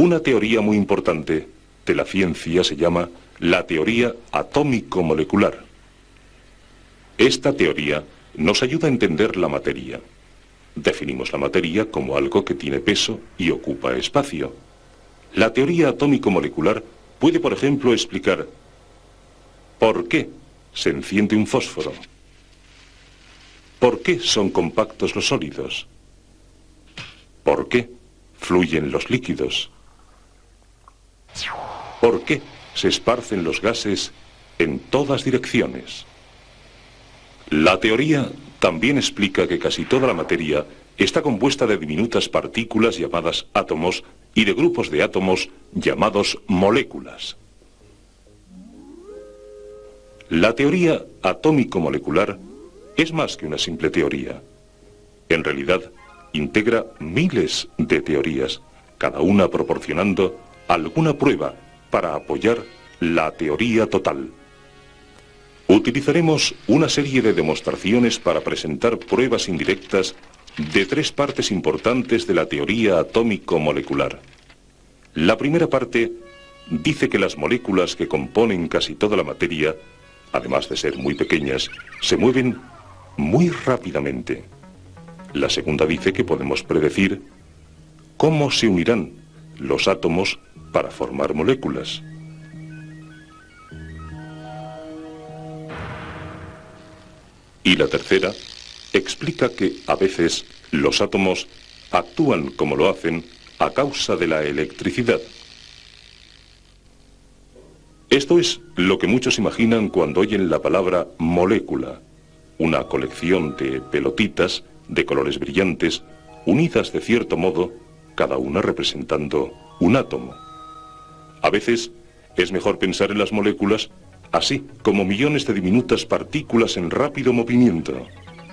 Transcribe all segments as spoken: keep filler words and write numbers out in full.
Una teoría muy importante de la ciencia se llama la teoría atómico-molecular. Esta teoría nos ayuda a entender la materia. Definimos la materia como algo que tiene peso y ocupa espacio. La teoría atómico-molecular puede, por ejemplo, explicar por qué se enciende un fósforo, por qué son compactos los sólidos, por qué fluyen los líquidos, por qué se esparcen los gases en todas direcciones. La teoría también explica que casi toda la materia está compuesta de diminutas partículas llamadas átomos y de grupos de átomos llamados moléculas. La teoría atómico-molecular es más que una simple teoría. En realidad, integra miles de teorías, cada una proporcionando alguna prueba para apoyar la teoría total. Utilizaremos una serie de demostraciones para presentar pruebas indirectas de tres partes importantes de la teoría atómico-molecular. La primera parte dice que las moléculas que componen casi toda la materia, además de ser muy pequeñas, se mueven muy rápidamente. La segunda dice que podemos predecir cómo se unirán los átomos para formar moléculas. Y la tercera explica que a veces los átomos actúan como lo hacen a causa de la electricidad. Esto es lo que muchos imaginan cuando oyen la palabra molécula, una colección de pelotitas de colores brillantes, unidas de cierto modo, cada una representando un átomo. A veces es mejor pensar en las moléculas así como millones de diminutas partículas en rápido movimiento.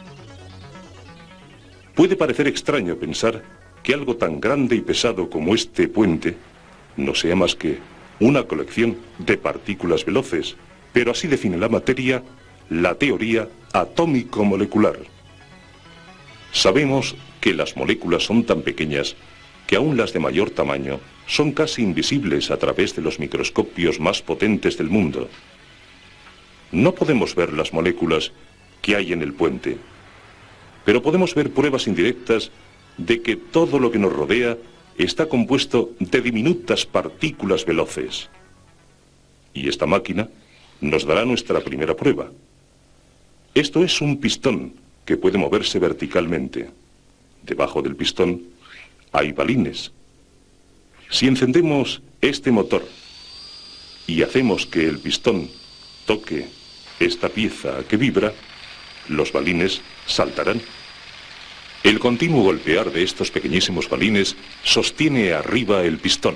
Puede parecer extraño pensar que algo tan grande y pesado como este puente no sea más que una colección de partículas veloces, pero así define la materia la teoría atómico-molecular. Sabemos que las moléculas son tan pequeñas que aún las de mayor tamaño son casi invisibles a través de los microscopios más potentes del mundo. No podemos ver las moléculas que hay en el puente, pero podemos ver pruebas indirectas de que todo lo que nos rodea está compuesto de diminutas partículas veloces. Y esta máquina nos dará nuestra primera prueba. Esto es un pistón que puede moverse verticalmente. Debajo del pistón hay balines. Si encendemos este motor y hacemos que el pistón toque esta pieza que vibra, los balines saltarán. El continuo golpear de estos pequeñísimos balines sostiene arriba el pistón.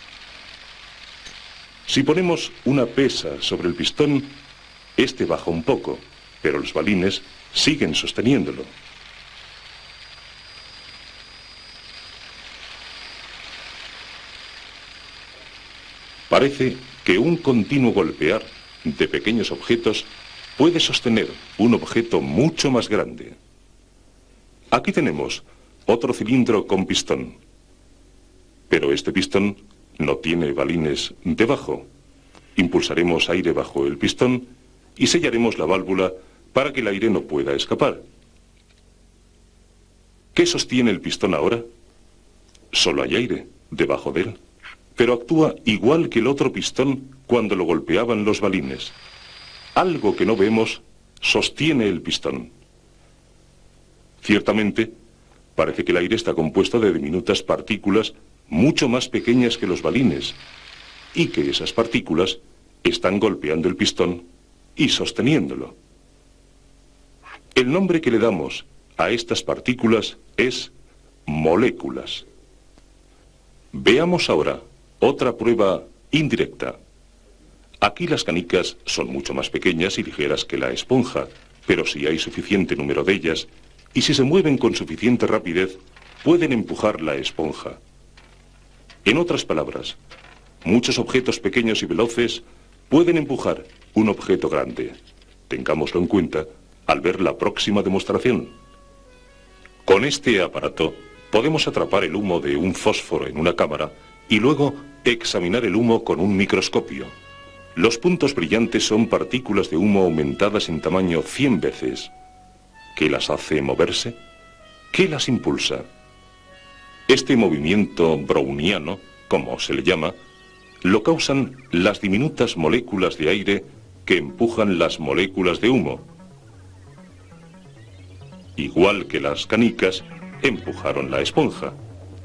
Si ponemos una pesa sobre el pistón, este baja un poco, pero los balines siguen sosteniéndolo. Parece que un continuo golpear de pequeños objetos puede sostener un objeto mucho más grande. Aquí tenemos otro cilindro con pistón, pero este pistón no tiene balines debajo. Impulsaremos aire bajo el pistón y sellaremos la válvula para que el aire no pueda escapar. ¿Qué sostiene el pistón ahora? Solo hay aire debajo de él, pero actúa igual que el otro pistón cuando lo golpeaban los balines. Algo que no vemos sostiene el pistón. Ciertamente, parece que el aire está compuesto de diminutas partículas mucho más pequeñas que los balines, y que esas partículas están golpeando el pistón y sosteniéndolo. El nombre que le damos a estas partículas es moléculas. Veamos ahora otra prueba indirecta. Aquí las canicas son mucho más pequeñas y ligeras que la esponja, pero si hay suficiente número de ellas, y si se mueven con suficiente rapidez, pueden empujar la esponja. En otras palabras, muchos objetos pequeños y veloces pueden empujar un objeto grande. Tengámoslo en cuenta al ver la próxima demostración. Con este aparato podemos atrapar el humo de un fósforo en una cámara y luego examinar el humo con un microscopio. Los puntos brillantes son partículas de humo aumentadas en tamaño cien veces. ¿Qué las hace moverse? ¿Qué las impulsa? Este movimiento browniano, como se le llama, lo causan las diminutas moléculas de aire que empujan las moléculas de humo. Igual que las canicas empujaron la esponja.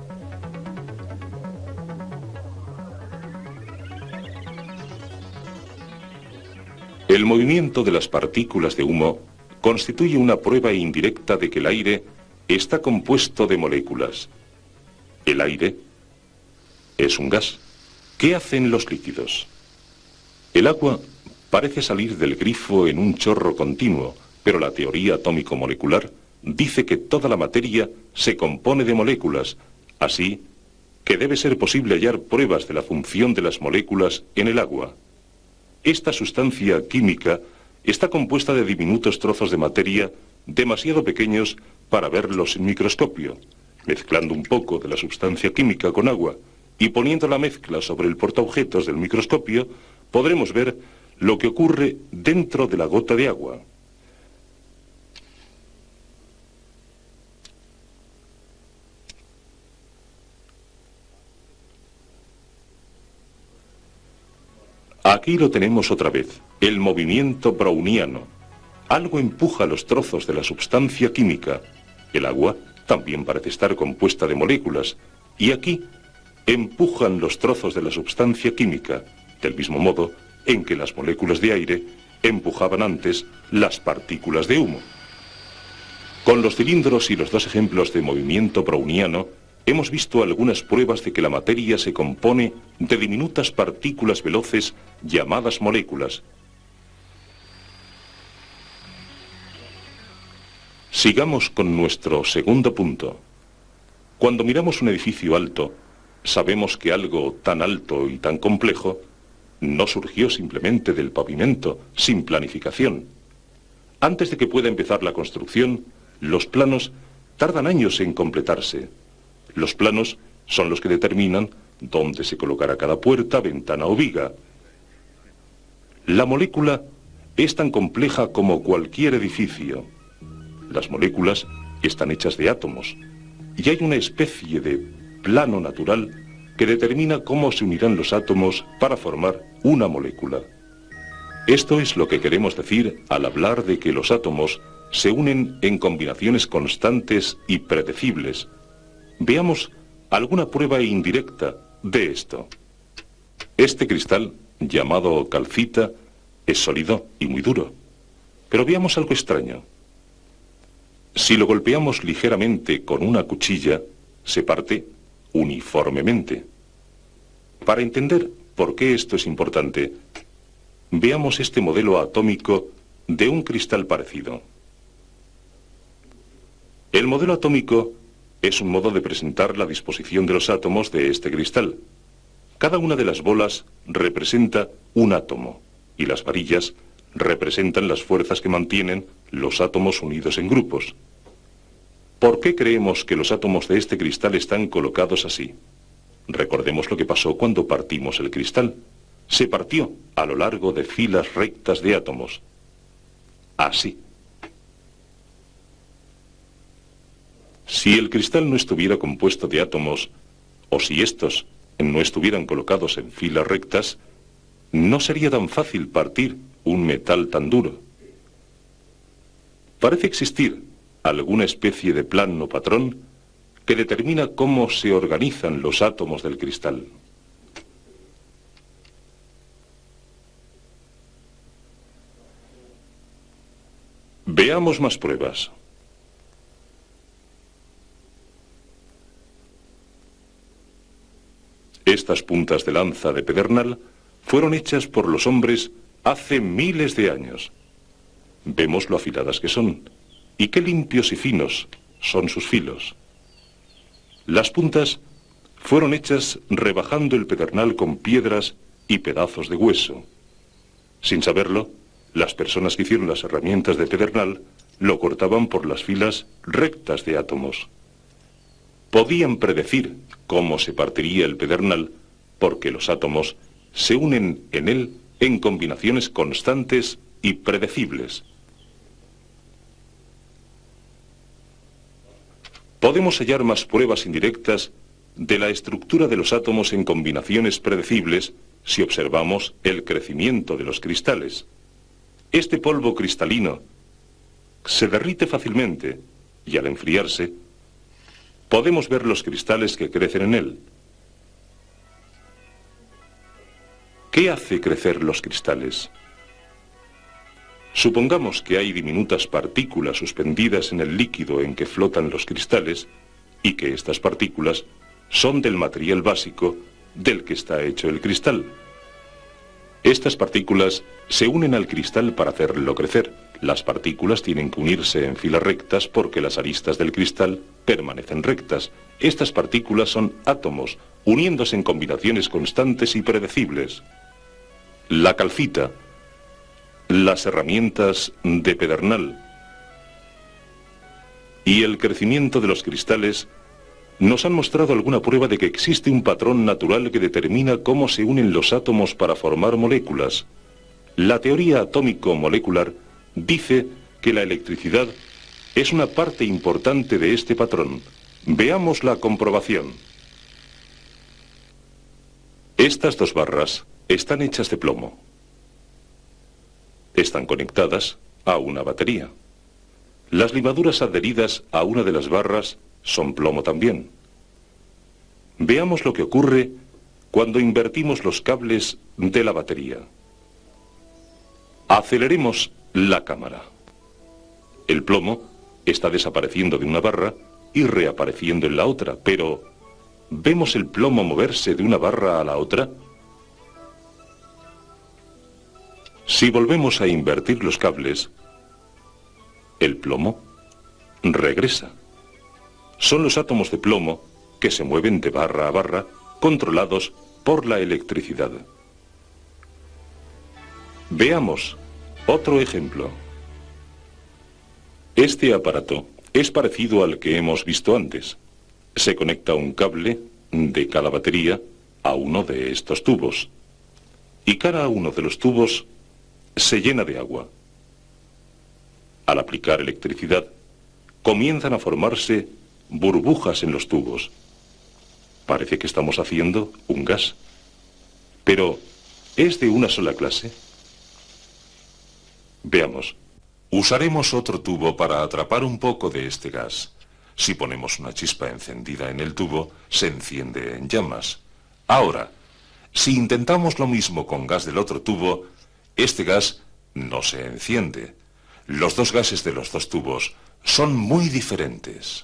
El movimiento de las partículas de humo constituye una prueba indirecta de que el aire está compuesto de moléculas. El aire es un gas. ¿Qué hacen los líquidos? El agua parece salir del grifo en un chorro continuo, pero la teoría atómico-molecular dice que toda la materia se compone de moléculas, así que debe ser posible hallar pruebas de la función de las moléculas en el agua. Esta sustancia química está compuesta de diminutos trozos de materia demasiado pequeños para verlos en microscopio. Mezclando un poco de la sustancia química con agua y poniendo la mezcla sobre el portaobjetos del microscopio, podremos ver lo que ocurre dentro de la gota de agua. Aquí lo tenemos otra vez, el movimiento browniano. Algo empuja los trozos de la sustancia química. El agua también parece estar compuesta de moléculas, y aquí empujan los trozos de la sustancia química, del mismo modo en que las moléculas de aire empujaban antes las partículas de humo. Con los cilindros y los dos ejemplos de movimiento browniano, hemos visto algunas pruebas de que la materia se compone de diminutas partículas veloces llamadas moléculas. Sigamos con nuestro segundo punto. Cuando miramos un edificio alto, sabemos que algo tan alto y tan complejo no surgió simplemente del pavimento, sin planificación. Antes de que pueda empezar la construcción, los planos tardan años en completarse. Los planos son los que determinan dónde se colocará cada puerta, ventana o viga. La molécula es tan compleja como cualquier edificio. Las moléculas están hechas de átomos y hay una especie de plano natural que determina cómo se unirán los átomos para formar una molécula. Esto es lo que queremos decir al hablar de que los átomos se unen en combinaciones constantes y predecibles. Veamos alguna prueba indirecta de esto. Este cristal, llamado calcita, es sólido y muy duro. Pero veamos algo extraño. Si lo golpeamos ligeramente con una cuchilla, se parte uniformemente. Para entender por qué esto es importante, veamos este modelo atómico de un cristal parecido. El modelo atómico es un modo de presentar la disposición de los átomos de este cristal. Cada una de las bolas representa un átomo y las varillas representan las fuerzas que mantienen los átomos unidos en grupos. ¿Por qué creemos que los átomos de este cristal están colocados así? Recordemos lo que pasó cuando partimos el cristal. Se partió a lo largo de filas rectas de átomos. Así. Si el cristal no estuviera compuesto de átomos, o si estos no estuvieran colocados en filas rectas, no sería tan fácil partir un metal tan duro. Parece existir alguna especie de plan o patrón que determina cómo se organizan los átomos del cristal. Veamos más pruebas. Estas puntas de lanza de pedernal fueron hechas por los hombres hace miles de años. Vemos lo afiladas que son, y qué limpios y finos son sus filos. Las puntas fueron hechas rebajando el pedernal con piedras y pedazos de hueso. Sin saberlo, las personas que hicieron las herramientas de pedernal lo cortaban por las filas rectas de átomos. podían predecir cómo se partiría el pedernal porque los átomos se unen en él en combinaciones constantes y predecibles. Podemos hallar más pruebas indirectas de la estructura de los átomos en combinaciones predecibles si observamos el crecimiento de los cristales. Este polvo cristalino se derrite fácilmente y al enfriarse podemos ver los cristales que crecen en él. ¿Qué hace crecer los cristales? Supongamos que hay diminutas partículas suspendidas en el líquido en que flotan los cristales y que estas partículas son del material básico del que está hecho el cristal. Estas partículas se unen al cristal para hacerlo crecer. Las partículas tienen que unirse en filas rectas porque las aristas del cristal permanecen rectas. Estas partículas son átomos, uniéndose en combinaciones constantes y predecibles. La calcita, las herramientas de pedernal y el crecimiento de los cristales nos han mostrado alguna prueba de que existe un patrón natural que determina cómo se unen los átomos para formar moléculas. La teoría atómico-molecular dice que la electricidad es una parte importante de este patrón. Veamos la comprobación. Estas dos barras están hechas de plomo. Están conectadas a una batería. Las limaduras adheridas a una de las barras son plomo también. Veamos lo que ocurre cuando invertimos los cables de la batería. Aceleremos la cámara. El plomo está desapareciendo de una barra y reapareciendo en la otra, pero ¿vemos el plomo moverse de una barra a la otra? Si volvemos a invertir los cables, el plomo regresa. Son los átomos de plomo que se mueven de barra a barra, controlados por la electricidad. Veamos otro ejemplo. Este aparato es parecido al que hemos visto antes. Se conecta un cable de cada batería a uno de estos tubos. Y cada uno de los tubos se llena de agua. Al aplicar electricidad, comienzan a formarse burbujas en los tubos. Parece que estamos haciendo un gas. Pero, ¿es de una sola clase? Veamos. Usaremos otro tubo para atrapar un poco de este gas. Si ponemos una chispa encendida en el tubo, se enciende en llamas. Ahora, si intentamos lo mismo con gas del otro tubo, este gas no se enciende. Los dos gases de los dos tubos son muy diferentes.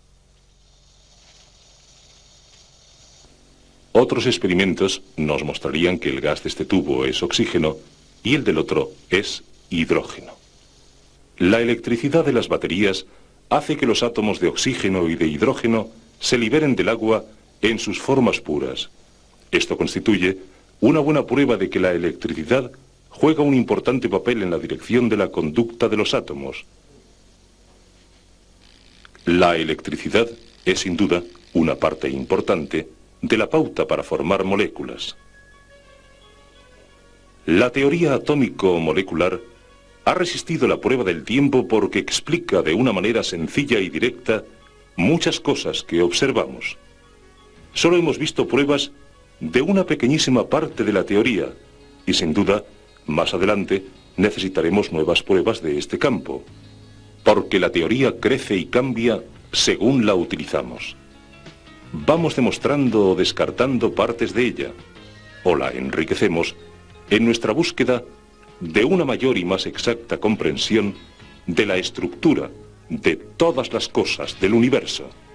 Otros experimentos nos mostrarían que el gas de este tubo es oxígeno y el del otro es hidrógeno. La electricidad de las baterías hace que los átomos de oxígeno y de hidrógeno se liberen del agua en sus formas puras. Esto constituye una buena prueba de que la electricidad juega un importante papel en la dirección de la conducta de los átomos. La electricidad es sin duda una parte importante de la pauta para formar moléculas. La teoría atómico-molecular ha resistido la prueba del tiempo porque explica de una manera sencilla y directa muchas cosas que observamos. Solo hemos visto pruebas de una pequeñísima parte de la teoría y sin duda, más adelante, necesitaremos nuevas pruebas de este campo, porque la teoría crece y cambia según la utilizamos. Vamos demostrando o descartando partes de ella, o la enriquecemos en nuestra búsqueda de una mayor y más exacta comprensión de la estructura de todas las cosas del universo.